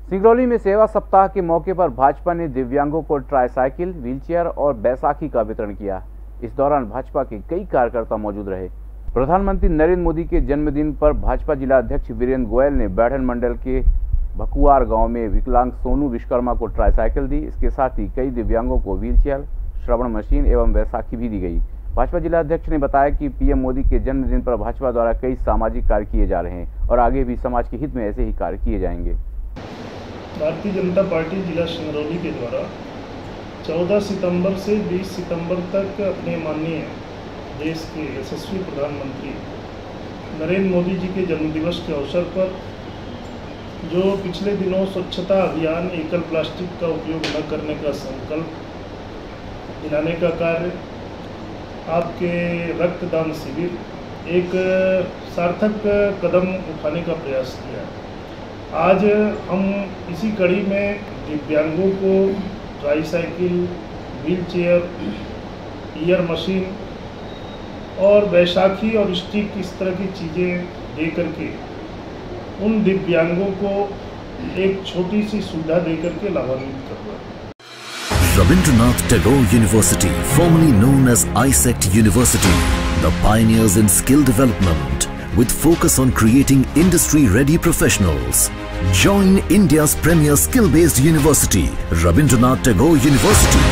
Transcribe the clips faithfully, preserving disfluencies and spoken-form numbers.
सिंगरौली में सेवा सप्ताह के मौके पर भाजपा ने दिव्यांगों को ट्राईसाइकिल, व्हीलचेयर और बैसाखी का वितरण किया। इस दौरान भाजपा के कई कार्यकर्ता मौजूद रहे। प्रधानमंत्री नरेंद्र मोदी के जन्मदिन पर भाजपा जिला अध्यक्ष वीरेंद्र गोयल ने बैढ़न मंडल के भकुआर गांव में विकलांग सोनू विश्वकर्मा को ट्राईसाइकिल दी। इसके साथ ही कई दिव्यांगों को व्हीलचेयर, श्रवण मशीन एवं बैसाखी भी दी गई। भाजपा जिला अध्यक्ष ने बताया कि पीएम मोदी के जन्मदिन पर भाजपा द्वारा कई सामाजिक कार्य किए जा रहे हैं और आगे भी समाज के हित में ऐसे ही कार्य किए जाएंगे। भारतीय जनता पार्टी जिला सिंगरौली के द्वारा चौदह सितंबर से बीस सितंबर तक अपने माननीय देश के यशस्वी प्रधानमंत्री नरेंद्र मोदी जी के जन्मदिवस के अवसर पर जो पिछले दिनों स्वच्छता अभियान, एकल प्लास्टिक का उपयोग न करने का संकल्प दिलाने का कार्य, आपके रक्तदान शिविर एक सार्थक कदम उठाने का प्रयास किया। आज हम इसी कड़ी में दिव्यांगों को ट्राईसाइकिल, व्हीलचेयर, ईयर मशीन और बैसाखी और स्टिक इस तरह की चीज़ें दे करके उन दिव्यांगों को एक छोटी सी सुविधा दे करके लाभान्वित करवा। Rabindranath Tagore University, formerly known as I S E C T University, the pioneers in skill development with focus on creating industry-ready professionals. Join India's premier skill-based university, Rabindranath Tagore University.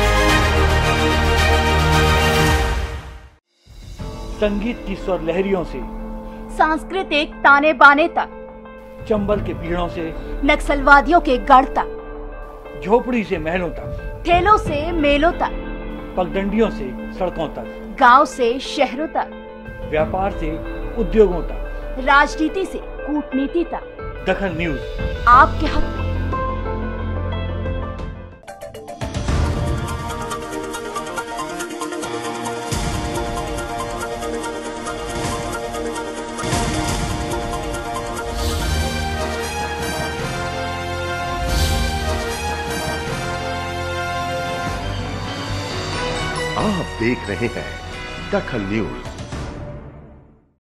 संगीत की स्वर लहरियों से सांस्कृतिक ताने बाने तक, चंबल के पीड़ों से नक्सलवादियों के गढ़ तक, झोपड़ी से महलों तक, ठेलों से मेलों तक, पगडंडियों से सड़कों तक, गांव से शहरों तक, व्यापार से उद्योगों तक, राजनीति से कूटनीति तक, दखल न्यूज आपके हक में। आप देख रहे हैं दखल न्यूज।